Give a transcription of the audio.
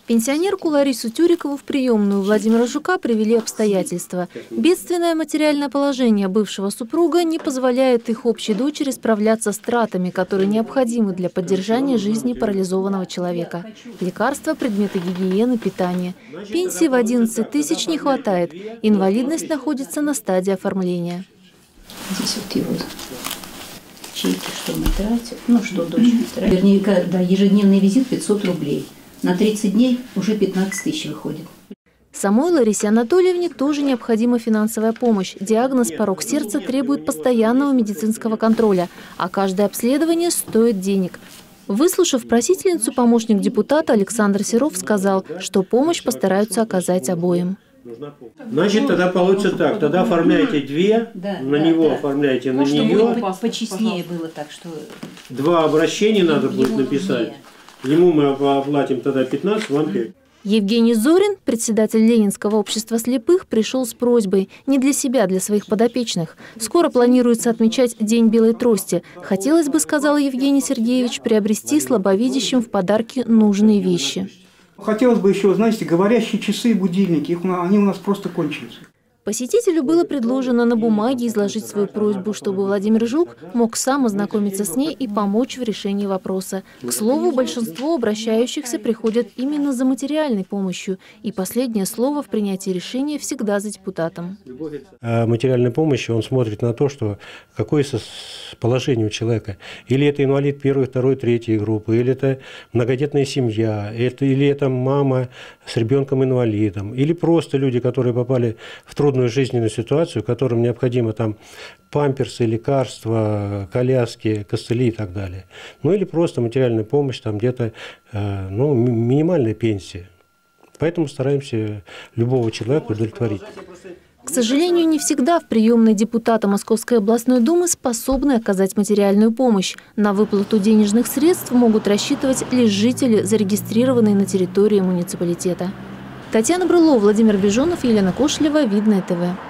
Пенсионерку Ларису Тюрикову в приемную Владимира Жука привели обстоятельства. Бедственное материальное положение бывшего супруга не позволяет их общей дочери справляться с тратами, которые необходимы для поддержания жизни парализованного человека. Лекарства, предметы гигиены, питание. Пенсии в 11 тысяч не хватает. Инвалидность находится на стадии оформления. Здесь вот его чеки, что мы тратим, что дочь тратит. Вернее, когда ежедневный визит 500 рублей. На 30 дней уже 15 тысяч выходит. Самой Ларисе Анатольевне тоже необходима финансовая помощь. Диагноз порок сердца требует постоянного медицинского контроля, а каждое обследование стоит денег. Выслушав просительницу, помощник депутата Александр Серов сказал, что помощь постараются оказать обоим. Значит, тогда получится так. Тогда оформляйте две, оформляйте на нее. Почестнее было так, что... 2 обращения надо будет написать. Ему мы оплатим тогда 15, вам 5. Евгений Зорин, председатель Ленинского общества слепых, пришел с просьбой не для себя, а для своих подопечных. Скоро планируется отмечать День белой трости. Хотелось бы, сказал Евгений Сергеевич, приобрести слабовидящим в подарки нужные вещи. Хотелось бы еще, знаете, говорящие часы и будильники. Они у нас просто кончились. Посетителю было предложено на бумаге изложить свою просьбу, чтобы Владимир Жук мог сам ознакомиться с ней и помочь в решении вопроса. К слову, большинство обращающихся приходят именно за материальной помощью, и последнее слово в принятии решения всегда за депутатом. Материальной помощи он смотрит на то, что какое положение у человека. Или это инвалид 1, 2, 3 группы, или это многодетная семья, или это мама с ребенком-инвалидом, или просто люди, которые попали в трудную жизненную ситуацию, которым необходимо там памперсы, лекарства, коляски, костыли и так далее. Или просто материальная помощь, там где-то минимальная пенсия. Поэтому стараемся любого человека удовлетворить. К сожалению, не всегда в приемной депутата Московской областной думы способны оказать материальную помощь. На выплату денежных средств могут рассчитывать лишь жители, зарегистрированные на территории муниципалитета. Татьяна Брылова, Владимир Бежонов, Елена Кошлева, Видное ТВ.